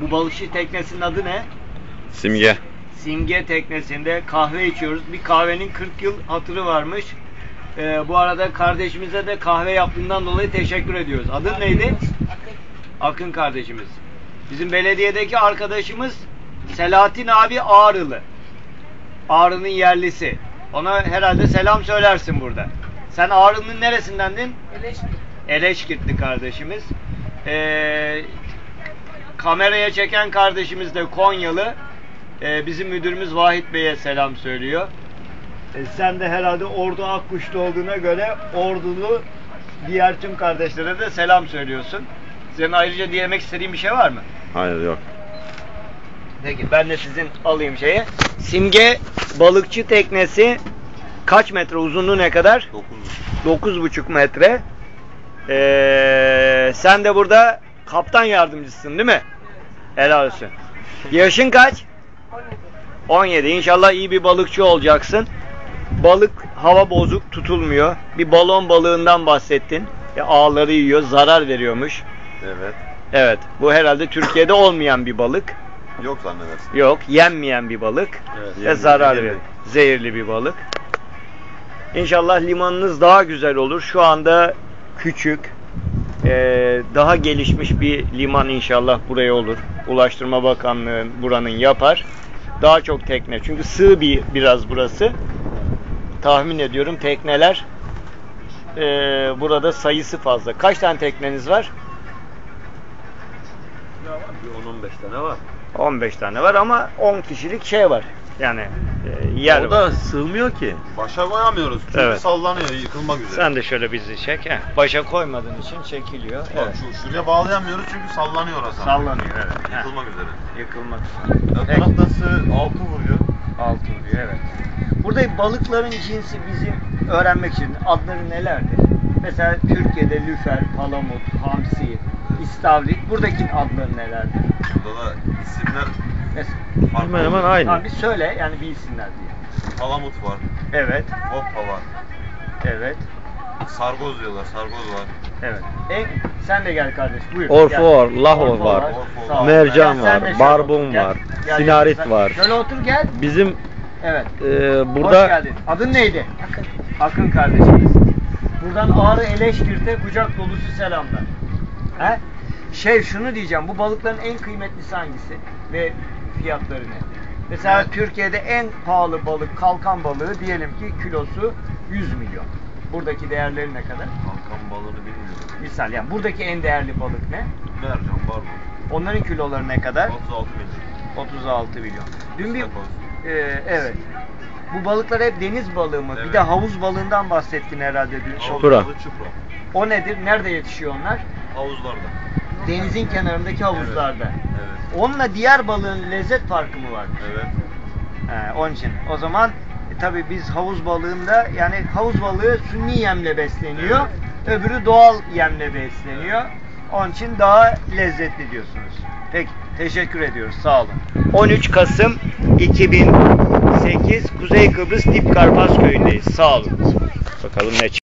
Bu balıkçı teknesinin adı ne? Simge. Simge teknesinde kahve içiyoruz. Bir kahvenin 40 yıl hatırı varmış. Bu arada kardeşimize de kahve yaptığından dolayı teşekkür ediyoruz. Adın neydi? Akın kardeşimiz. Bizim belediyedeki arkadaşımız Selahattin abi Ağrılı. Ağrı'nın yerlisi. Ona herhalde selam söylersin burada. Sen Ağrı'nın neresindendin? Eleşkirtli kardeşimiz. Kameraya çeken kardeşimiz de Konyalı. Bizim müdürümüz Vahit Bey'e selam söylüyor. Sen de herhalde Ordu Akkuşlu olduğuna göre Ordulu diğer tüm kardeşlere de selam söylüyorsun. Senin ayrıca diyemek istediğin bir şey var mı? Hayır, yok. Peki ben de sizin alayım şeyi. Simge balıkçı teknesi kaç metre, uzunluğu ne kadar? 9,5 metre. Sen de burada kaptan yardımcısın değil mi? Helal olsun. Yaşın kaç? 17. İnşallah iyi bir balıkçı olacaksın. Balık hava bozuk, tutulmuyor. Bir balon balığından bahsettin. Ağları yiyor, zarar veriyormuş. Evet. Evet. Bu herhalde Türkiye'de olmayan bir balık. Yok zannedersin. Yok, yenmeyen bir balık. Evet, Ve zarar veriyor. Zehirli bir balık. İnşallah limanınız daha güzel olur. Şu anda küçük, daha gelişmiş bir liman inşallah buraya olur. Ulaştırma Bakanlığı buranın yapar. Daha çok tekne. Çünkü sığ biraz burası. Tahmin ediyorum tekneler burada sayısı fazla. Kaç tane tekneniz var? Bir 10-15 tane var. 15 tane var ama 10 kişilik şey var. Yani yer o var. da sığmıyor ki. Başa koyamıyoruz çünkü Evet. sallanıyor, yıkılmak üzere. Sen de şöyle bizi çek. Başa koymadığın için çekiliyor. Bak, Evet. şuraya bağlayamıyoruz çünkü sallanıyor orası. Sallanıyor, evet. Yıkılmak üzere. Yıkılmak üzere. Ön taraftası 6 vuruyor. 6 vuruyor, evet. Burada balıkların cinsi bizim öğrenmek için adları nelerdir? Mesela Türkiye'de lüfer, palamut, hamsi, istavrit. Buradaki adları nelerdir? Burada da isimler Mesela, hemen aynı. Tamam, bir söyle yani bilsinler diye. Palamut var. Evet. Hoppa var. Evet. Sargoz diyorlar. Sargoz var. Evet. Sen de gel kardeş. Buyur. Orfo var, lahor Orfo var, Sağ ol. mercan Sen de var, şöyle barbun otur, gel. var, Gel, sinarit gel. var. Şöyle otur gel. Bizim Evet. Hoş burada geldin. Adın neydi? Akın. Akın kardeşimiz. Buradan Ağrı Eleşkirt'e kucak dolusu selamlar. He? Şunu diyeceğim. Bu balıkların en kıymetlisi hangisi? Ve fiyatları ne? Mesela Evet. Türkiye'de en pahalı balık, kalkan balığı diyelim ki kilosu 100 milyon. Buradaki değerleri ne kadar? Kalkan balığını bilmiyorum. Misal yani buradaki en değerli balık ne? Mercan, barbun. Onların kiloları ne kadar? 36 milyon. 36 milyon. Dün bir İstakoz. evet. Bu balıklar hep deniz balığı mı? Evet. Bir de havuz balığından bahsettin herhalde dün. Çupra. Çupra. O nedir? Nerede yetişiyor onlar? Havuzlarda. Denizin kenarındaki havuzlarda. Evet. Onunla diğer balığın lezzet farkı mı var? Evet. Onun için. O zaman tabii biz havuz balığında yani havuz balığı sünni yemle besleniyor. Öbürü doğal yemle besleniyor. Onun için daha lezzetli diyorsunuz. Peki. Teşekkür ediyoruz. Sağ olun. 13 Kasım 2008 Kuzey Kıbrıs Dipkarpas köyündeyiz. Sağ olun. Bakalım ne çıkıyor.